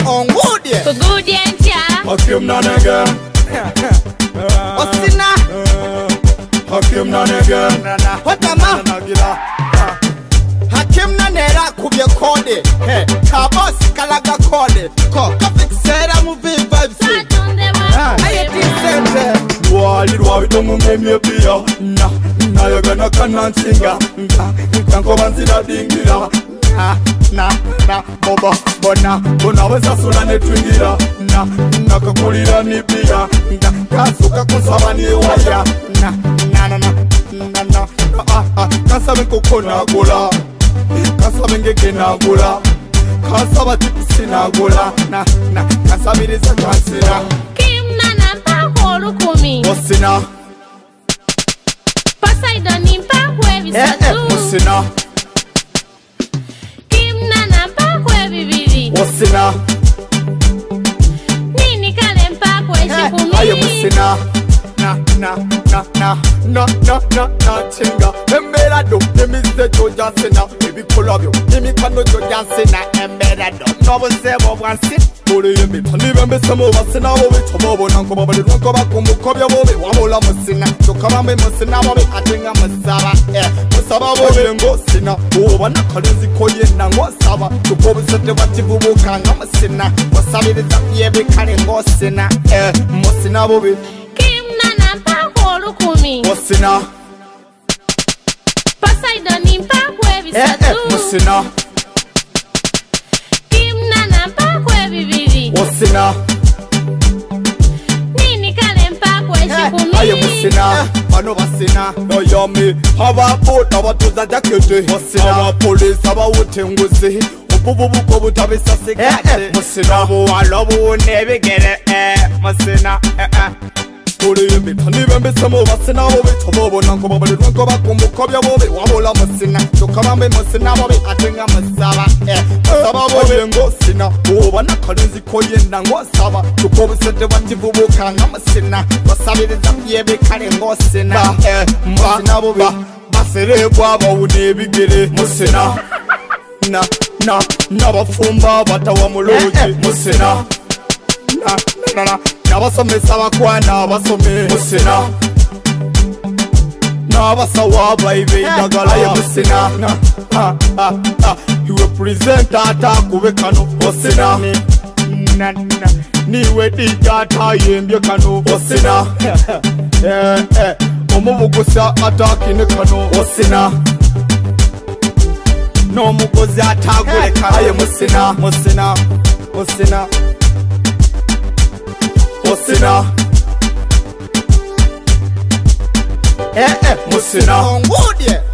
on good yeah. For good yeah. Hakim Nanega. Osina. Hakim Nanega. What am I? Hakim Nanera kubye kode. Hey, Kabos Kalaga kode. Kafik Sera movie vibes. I think Wali Wabi Domu Meme Pia. Na Yagana Kanansinga. Kanko Banzida Dingira. Na boba Bona wesa sula netwingira. Na kakulira nipia. Kasuka kusaba ni waya. Na Kasabe kokona gola. Kasabe ngeke na gola. Kasaba tipisi na gola. Kasabiriza kansira. Kim nana pa holu kumi. Osina. Poseidon impa kwevi satu. Osina. Kim nana pa kwevi vivi. Osina. Nini kale mpa kweshi kumi. Ayo Osina. Na chinga. Emberado. Nemize Joja Sena. Baby Colabio. Nimi Kano Joja Sena. Emberado. Nobo sebo wansi. Bole yembe. Nibembe samo basena bobe. Tobobo nanko babale. Nanko bakumbu kobya bobe. Wamola musina. Tukabambe musina bobe. Atinga musaba. Musaba bobe ngo sina. Wana kalenzi koye nango saba. Tukobe sete watibubu kanga musina. Wasabiriza yebe kare ngo sina. Musina bobe. Kim nana pa holu kumi. Osina. Poseidon impa kwevi satu. Osina. Kim nana pa kwevi vivi. Osina. Nini kale mpa kweshi kumi. Ayo Osina. Bano basina. No yummy. Abapota batuza jakete. Osina. Abapolisi abawutenguzi. Ubububuko butabisa sikate. Musina bo alobo nebigere. Musina. Bole yembe. Nibembe samo basena bobe. Tobobo nanko babale. Nanko bakumbu kobya bobe. Wamola musina. Tukabambe musina bobe. Atinga musaba. Musaba bobe ngo sina. Wana kalenzi koye nango saba. Tukobe sete watibubu kanga musina. Wasabiriza yebe kare ngo sina. Musina bobe. Basere bwaba unebigere. Musina. N'abafumba batawa muloji. Musina. N'abasomesa bakwana abasome. Musina. N'abasawa bayibe indagala ya Musina. You represent atakube kano. Musina. Niwe dija atayembye kano. Musina. Omubugusa atakine kano. Musina. N'omugozi atagule kano. Aye Musina. Musina. Musina. Osina. Musina. On good yeah.